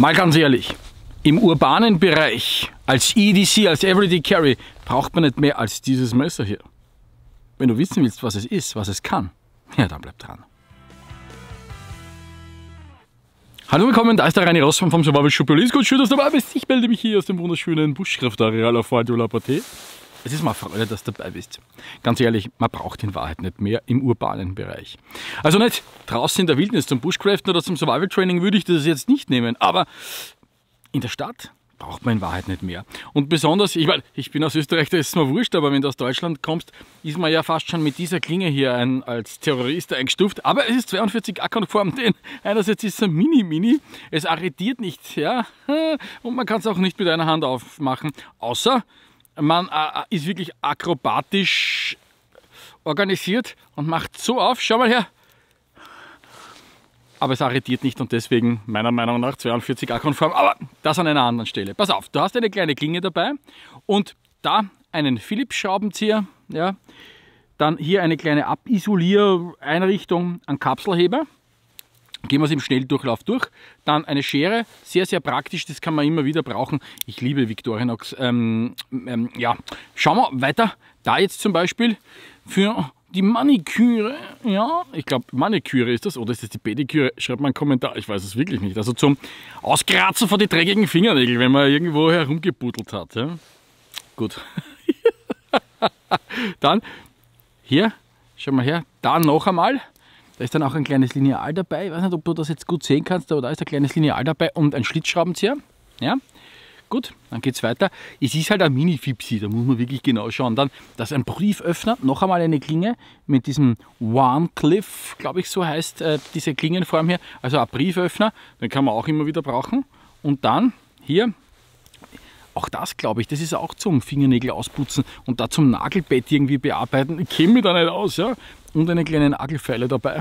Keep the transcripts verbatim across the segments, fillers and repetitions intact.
Mal ganz ehrlich, im urbanen Bereich als E D C, als Everyday Carry, braucht man nicht mehr als dieses Messer hier. Wenn du wissen willst, was es ist, was es kann, ja, dann bleib dran. Hallo, willkommen, da ist der Reini Rossmann vom Survival Shop. Gut, schön, dass du dabei bist. Ich melde mich hier aus dem wunderschönen Buschkraftareal auf Val de la Portée. Es ist mal Freude, dass du dabei bist. Ganz ehrlich, man braucht in Wahrheit nicht mehr im urbanen Bereich. Also nicht draußen in der Wildnis zum Bushcraften oder zum Survival Training würde ich das jetzt nicht nehmen, aber in der Stadt braucht man in Wahrheit nicht mehr. Und besonders, ich meine, ich bin aus Österreich, da ist es mir wurscht, aber wenn du aus Deutschland kommst, ist man ja fast schon mit dieser Klinge hier ein, als Terrorist eingestuft. Aber es ist zweiundvierzig A-konform, denn einerseits ist es ein Mini-Mini, es arretiert nicht, ja, und man kann es auch nicht mit einer Hand aufmachen, außer man äh, ist wirklich akrobatisch organisiert und macht so auf, schau mal her. Aber es arretiert nicht und deswegen meiner Meinung nach zweiundvierzig A-konform, aber das an einer anderen Stelle. Pass auf, du hast eine kleine Klinge dabei und da einen Philips-Schraubenzieher, ja, dann hier eine kleine Abisoliereinrichtung, einen Kapselheber. Gehen wir es im Schnelldurchlauf durch. Dann eine Schere, sehr, sehr praktisch, das kann man immer wieder brauchen. Ich liebe Victorinox. Ähm, ähm, ja, schauen wir weiter. Da jetzt zum Beispiel für die Maniküre, ja, ich glaube Maniküre ist das, oder ist das die Pediküre? Schreibt mal einen Kommentar, ich weiß es wirklich nicht. Also zum Auskratzen von den dreckigen Fingernägeln, wenn man irgendwo herumgebuddelt hat. Ja. Gut. Dann hier, schau mal her, da noch einmal. Da ist dann auch ein kleines Lineal dabei. Ich weiß nicht, ob du das jetzt gut sehen kannst, aber da ist ein kleines Lineal dabei und ein Schlitzschraubenzieher. Ja, gut, dann geht es weiter. Es ist halt ein Mini-Fipsi, da muss man wirklich genau schauen. Dann, das ist ein Brieföffner, noch einmal eine Klinge mit diesem Warncliffe, glaube ich, so heißt äh, diese Klingenform hier. Also ein Brieföffner, den kann man auch immer wieder brauchen. Und dann hier, auch das glaube ich, das ist auch zum Fingernägel ausputzen und da zum Nagelbett irgendwie bearbeiten. Ich kenne mich da nicht aus, ja. Und eine kleine Nagelfeile dabei.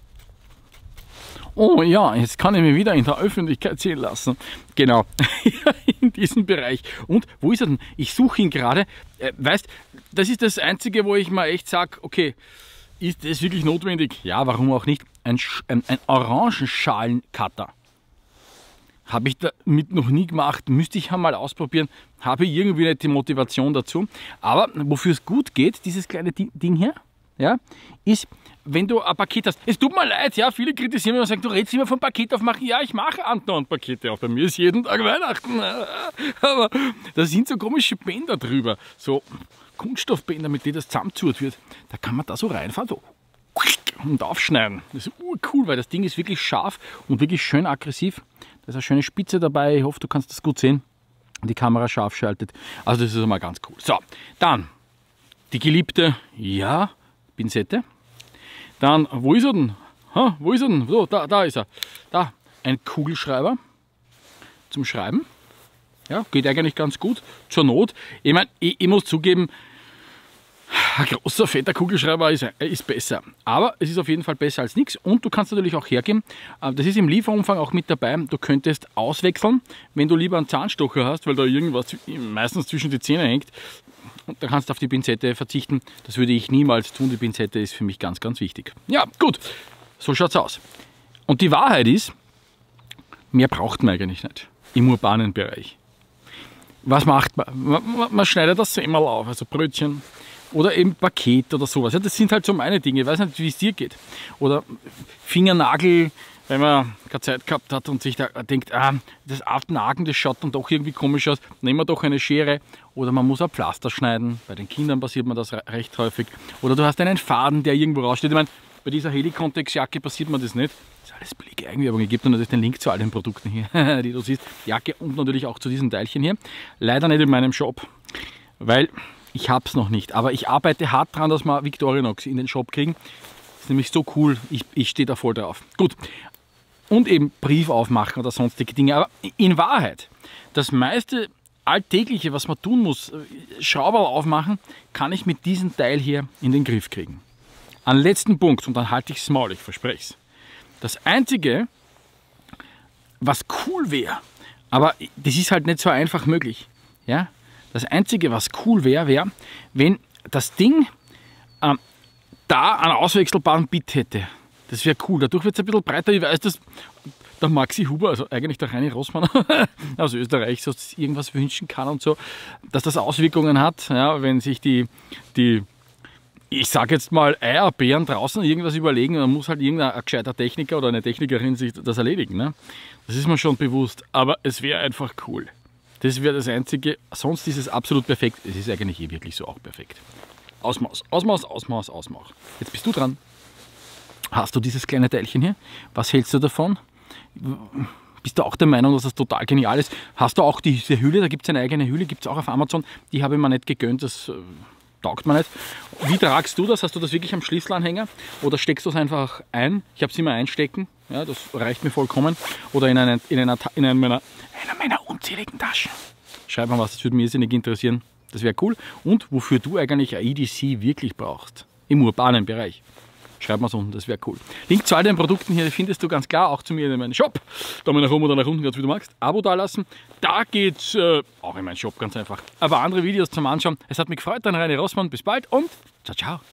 Oh ja, jetzt kann ich mich wieder in der Öffentlichkeit sehen lassen. Genau, in diesem Bereich. Und wo ist er denn? Ich suche ihn gerade. Äh, weißt, das ist das Einzige, wo ich mal echt sage, okay, ist das wirklich notwendig? Ja, warum auch nicht? Ein, ein, ein Orangenschalencutter. Habe ich damit noch nie gemacht, müsste ich einmal ausprobieren. Habe irgendwie nicht die Motivation dazu. Aber wofür es gut geht, dieses kleine Ding hier, ja, ist, wenn du ein Paket hast. Es tut mir leid, ja, viele kritisieren mich und sagen, du redest immer vom Paket aufmachen. Ja, ich mache andauernd Pakete auf. Bei mir ist jeden Tag Weihnachten. Aber da sind so komische Bänder drüber. So Kunststoffbänder, mit denen das zusammenzurrt wird. Da kann man da so reinfahren, so und aufschneiden. Das ist urcool, weil das Ding ist wirklich scharf und wirklich schön aggressiv. Da ist eine schöne Spitze dabei. Ich hoffe, du kannst das gut sehen. Die Kamera scharf schaltet. Also das ist einmal ganz cool. So, dann die geliebte, ja, Pinzette. Dann, wo ist er denn? Ha, wo ist er denn? So, da, da ist er. Da, ein Kugelschreiber zum Schreiben. Ja, geht eigentlich ganz gut. Zur Not. Ich meine, ich, ich muss zugeben, ein großer, fetter Kugelschreiber ist, ist besser. Aber es ist auf jeden Fall besser als nichts. Und du kannst natürlich auch hergeben. Das ist im Lieferumfang auch mit dabei. Du könntest auswechseln, wenn du lieber einen Zahnstocher hast, weil da irgendwas meistens zwischen die Zähne hängt. Und da kannst du auf die Pinzette verzichten. Das würde ich niemals tun. Die Pinzette ist für mich ganz, ganz wichtig. Ja, gut. So schaut es aus. Und die Wahrheit ist, mehr braucht man eigentlich nicht im urbanen Bereich. Was macht man? Man, man schneidet das Semmel auf, also Brötchen oder eben Paket oder sowas. Ja, das sind halt so meine Dinge. Ich weiß nicht, wie es dir geht. Oder Fingernagel, wenn man keine Zeit gehabt hat und sich da denkt, ah, das Abnagen, das schaut dann doch irgendwie komisch aus, nehmen wir doch eine Schere. Oder man muss ein Pflaster schneiden. Bei den Kindern passiert mir das recht häufig. Oder du hast einen Faden, der irgendwo raussteht. Ich meine, bei dieser Helicontex-Jacke passiert mir das nicht. Das ist alles billige Eigenwerbung. Ich gebe dir natürlich den Link zu all den Produkten hier, die du siehst. Jacke und natürlich auch zu diesen Teilchen hier. Leider nicht in meinem Shop, weil ich habe es noch nicht. Aber ich arbeite hart dran, dass wir Victorinox in den Shop kriegen. Das ist nämlich so cool. Ich, ich stehe da voll drauf. Gut. Und eben Brief aufmachen oder sonstige Dinge. Aber in Wahrheit, das meiste Alltägliche, was man tun muss, Schrauberl aufmachen, kann ich mit diesem Teil hier in den Griff kriegen. An letzten Punkt, und dann halte ich es Maul, ich verspreche es. Das Einzige, was cool wäre, aber das ist halt nicht so einfach möglich. Ja? Das Einzige, was cool wäre, wäre, wenn das Ding ähm, da einen auswechselbaren Bit hätte. Das wäre cool. Dadurch wird es ein bisschen breiter. Ich weiß, dass der Maxi Huber, also eigentlich der Reini Rossmann aus Österreich, so irgendwas wünschen kann und so, dass das Auswirkungen hat, ja, wenn sich die, die ich sage jetzt mal, Eierbären draußen irgendwas überlegen, dann muss halt irgendein gescheiter Techniker oder eine Technikerin sich das erledigen. Ne? Das ist mir schon bewusst, aber es wäre einfach cool. Das wäre das Einzige, sonst ist es absolut perfekt. Es ist eigentlich eh wirklich so auch perfekt. Ausmaß, Ausmaß, Ausmaß, Ausmaß. Jetzt bist du dran. Hast du dieses kleine Teilchen hier? Was hältst du davon? Bist du auch der Meinung, dass das total genial ist? Hast du auch diese Hülle? Da gibt es eine eigene Hülle, gibt es auch auf Amazon. Die habe ich mir nicht gegönnt, das äh, taugt mir nicht. Wie tragst du das? Hast du das wirklich am Schlüsselanhänger? Oder steckst du es einfach ein? Ich habe es immer einstecken, ja, das reicht mir vollkommen. Oder in, eine, in, einer, in einer, meiner, einer meiner unzähligen Taschen. Schreib mal was, das würde mich irrsinnig interessieren. Das wäre cool. Und wofür du eigentlich ein E D C wirklich brauchst, im urbanen Bereich. Schreib mal so unten, das wäre cool. Link zu all den Produkten hier findest du ganz klar, auch zu mir in meinem Shop. Daumen nach oben oder nach unten, ganz wie du magst. Abo da lassen. Da geht's äh, auch in meinen Shop, ganz einfach. Aber andere Videos zum Anschauen. Es hat mich gefreut, dein Reini Rossmann. Bis bald und ciao, ciao.